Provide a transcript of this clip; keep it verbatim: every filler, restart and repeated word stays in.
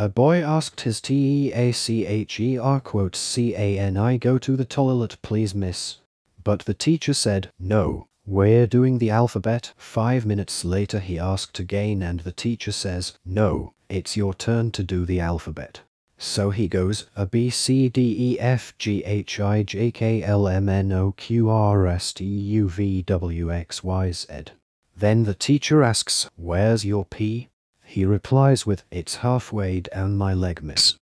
A boy asked his teacher quote can go to the toilet please miss? But the teacher said, no, we're doing the alphabet. Five minutes later he asked again and the teacher says, no, it's your turn to do the alphabet. So he goes, a B C D E F G H I J K L M N O Q R S T U V W X Y Z. Then the teacher asks, where's your P? He replies with, it's halfway down my leg miss.